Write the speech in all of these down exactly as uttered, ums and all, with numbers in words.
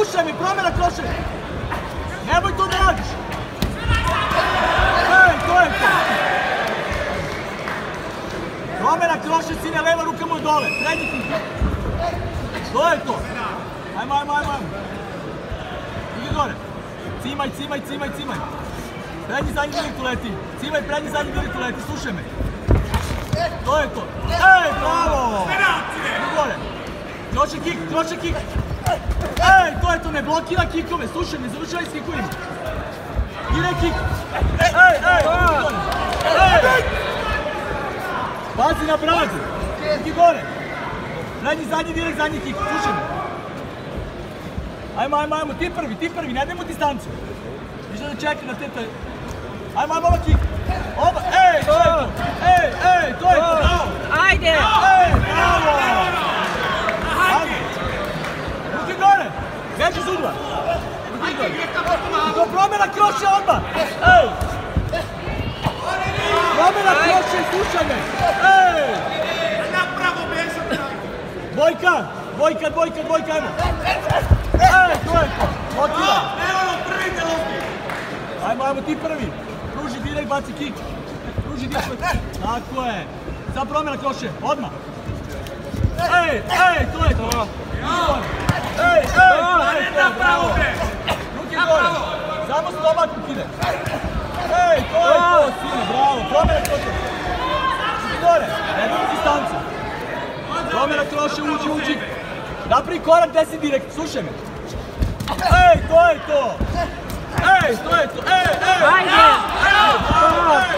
slušaj mi, promjena kroše. Nemoj to da radiš. Ej, to je to. Promjena kroše, sine, leva ruka mu je dole. Prednji ti. To je to. Ajmo, ajmo, ajmo, ajmo. Ide gore. Cimaj, cimaj, cimaj, cimaj. Prednji zadnji direktu leti. Cimaj, prednji zadnji direktu leti, slušaj me. To je to. Ej, bravo! Ide gore. Kroše kik, kroše kik. Ej, to je to, ne blokira kikove, slušaj me, završaj s kikovima. Ide kik. Ej, ej, ide gore. Ej! Pazi na brazu. Ide gore. Prednji zadnji direkt, zadnji kik, slušaj me. Ajmo, ajmo, ajmo, ti prvi, ti prvi, ne dajmo distancu. Više da čekaj na teta. Ajmo, ajmo, ova kik. Ova, ej, to je to. Ej, ej, to je to, bravo. Ajde. Ej, bravo. Ajde. Ruki gore. Veći iz ugla. Ruki gore. I to promjena kroše odmah. Ej. Promjena kroše, slušaj me. Ej. Dvojka, dvojka, dvojka, dvojka, ajmo. Ej, to je to. Blokira. Ajmo, ajmo, ti prvi. Pruži direkt, baci kik. Pruži direkt. Tako je. Sad promjena kroše, odmah. Ej, ej, to je to. Ej, ej, to je to, bravo. Ruki gore. Samo stomak ukide. Ej, to je to, sine, bravo. Promjena kroše. Ruki gore. Jednom distancu. Promjena kroše, uđi, uđi. Napravi korak, gdje si direkt, slušaj me. Ej, to je to. Ej, to je to. Ej, ej. Ajde. Ej, bravo, ej.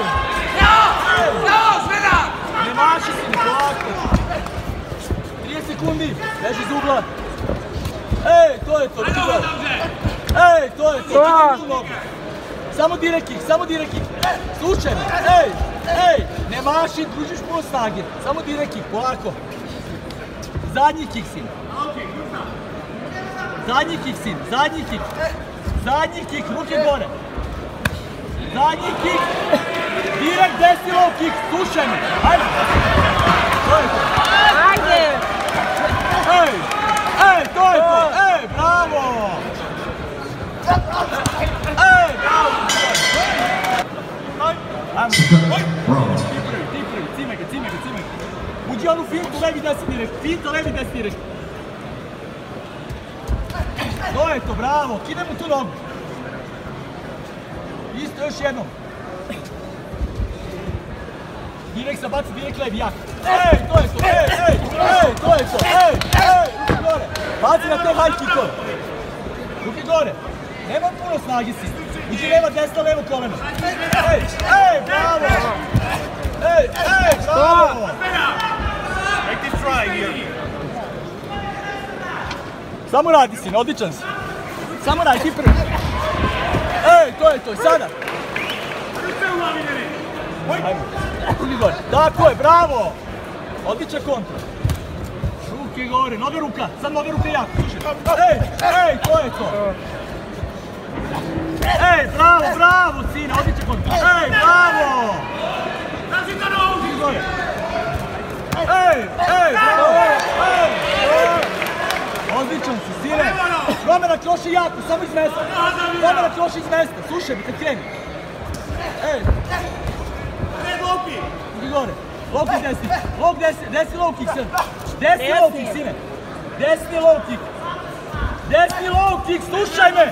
Ne maši si mi polako. trideset sekundi. Beži iz ugla. Ej, to je to. Ej, to je to. Samo direkt kick, samo direkt kick. Slušaj me. Ej, ej. Ne maši, družiš puno snage. Samo direkt kick, polako. Zadnji kick, sin. Zadnji kick, sin. Zadnji kick. Zadnji kick, ruke gore. Zadnji kick. Direkt desni low kick, slušaj me. Ajde. To je to. Ajde. Ej, ej, to je to. Ej, bravo. Ej, bravo. Ajmo. Ti prvi, ti prvi. Cimaj ga, cimaj ga, cimaj ga. Uđi onu fintu, levi desni direkt. Finta, levi desni direkt. To je to, bravo. Kidaj mu tu nogu. Isto još jednom. Direkt se baci, direkt levi, jak. Ej, to je to, ej, ej, ej, to je to, ej, ej, ruki gore. Baci na te high kickove. Ruki gore. Nema puno snage si. Iđi leva, desna, levo koleno. Ej, ej, bravo. Ej, ej, bravo. Make this try here. Samo radi sin, odličan si. Samo radi, ti prvi. Ej, to je to, sada. Ajmo, ruki gore. Tako je, bravo. Odličan kontra. Ruke gore, noga ruka, sad noga ruka jako. Ej, ej, to je to. Ej, bravo, bravo, sine, odličan kontra. Ej, bravo. Ruki gore. Ej, ej, bravo, ej. Odličan si, sine. Promjena kroše jako, samo iz mesta. Promjena kroše iz mesta, slušaj mi kad kreni. Ej. Ruki gore. Low kick desni. Low desni, desni low kick, sine. Desni low kick, sine. Desni low kick. Desni low kick, slušaj me.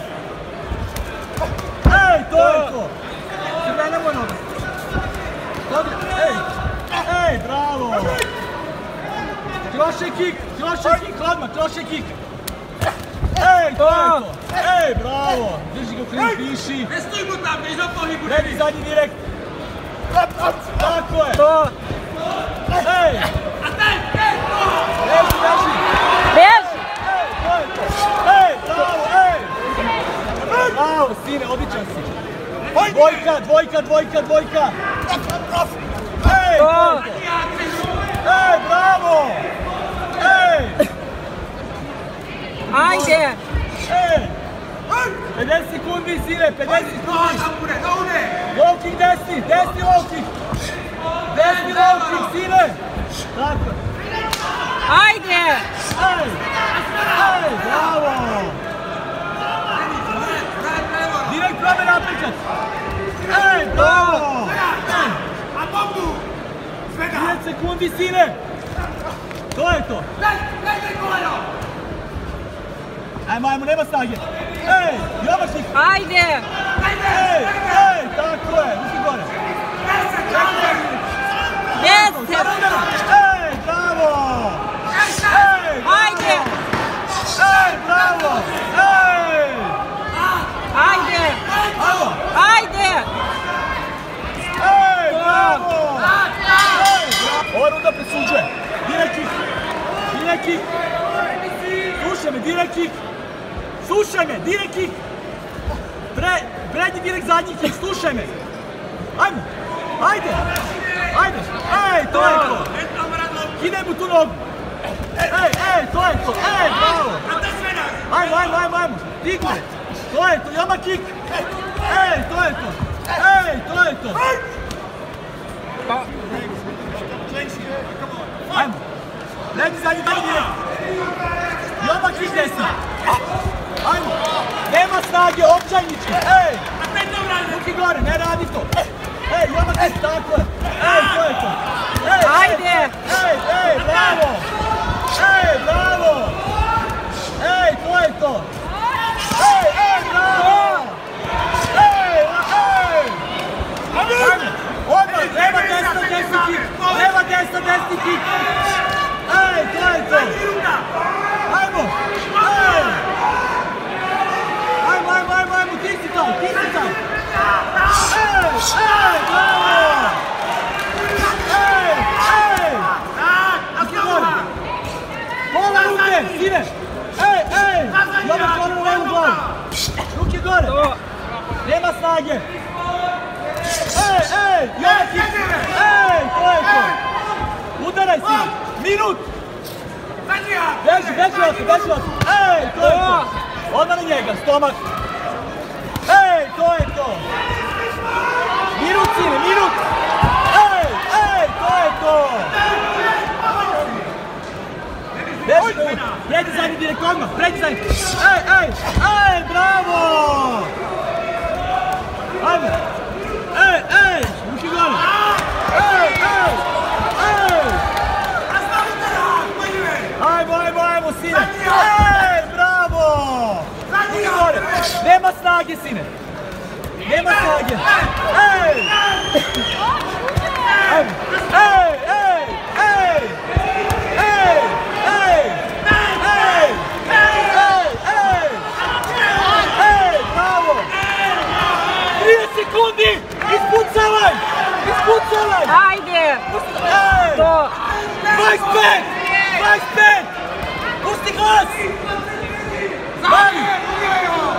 Ej, to je to. Sada nemoj noga. Ej, ej, bravo. Kroše kick, kroše kick, odmah, kroše kick. Ej, to je to. Ej, bravo. Drži ga klin, piši. Redi zadnji direkt. Tako je. Ej. Beži, beži. Beži. Ej, to je to. Ej, bravo, ej. Bravo, sine, odličan si. Dvojka, dvojka, dvojka, dvojka. Ej, to je to. Ej, bravo. Ej. Ajde. Ej. pedeset sekundi, sine, pedeset sekundi. Low kick desni, desni low kick. Desni low kick, sine. Tako. Ajde. Ej. Ej, bravo. naprikad. Ej, bravo! trideset sekundi, sine! To je to! Ajmo, ajmo, nema snage! Ej, Jovašnik! Ajde! Ej, ej, tako je, uši gore! Deset! Ej, bravo! Ej, Ajde! ej, bravo! Ej! Ajde! Ajmo! Ajde! Ej, bravo! Ova runda presuđuje. Direkt kick. Direkt kick. Slušaj me, direkt kick. Slušaj me, direkt kick. Pre, prednji direkt zadnji kick, slušaj me. Ajmo. Ajde. Ajde. Ej, to je to. Kidaj mu tu nogu. Ej, ej, to je to. Ej, bravo. Ajmo, ajmo, ajmo, ajmo. Digne. To je to, jama kick. Ej, to je to. Ej, to je to. Ajmo. Prednji zadnji zadnji direkt. Jama kick desna. Ajmo. Nema snage, općajnički. Ej. Ruki gore, ne radi to. Ej, jama kick, tako je. Ej, to je to. Ej, Ajde. Ej, ej, bravo. Ej, bravo. Ej, to je to. Ej, ej, bravo. Ej, ej. Ajmo. Odmah, nema desna, desni kick. Nema desna, desni kick. Ej, to je to. Ajmo. Ej. Ajmo, ajmo, ajmo, ajmo, ti si taj, ti si taj. Ej, ej, bravo. Ej, ej. Ruki gore. Pola ruke, sine. Ej, ej. Jama koleno u levu glavu. Ruki gore. Nema snage. Ej, ej, jama kick. Ej, to je to. Udaraj sine. Minut. Beži, beži od se, beži od se. Ej, to je to. Odmah na njega, stomak. Ej, to je to. Minut, sine, minut. Ej, ej, to je to. Beži tu. Prednji zadnji direkt odmah, prednji zadnji. Ej, ej, ej, bravo. Ajmo. Ej, ej, ruki gore. Ej, ej, ej. Ajmo, ajmo, ajmo, sine. Ej, bravo. Ruki gore. Nema snage, sine. Nema snage. Ej. Ajmo. Ej, ej, ej. Ej, ej. Ej, ej, ej. Ej, bravo. trideset sekundi. Ispucavaj. Ispucavaj. Ajde! Ej. To! dvadeset pet. dvadeset pet. Pusti glas. Mali.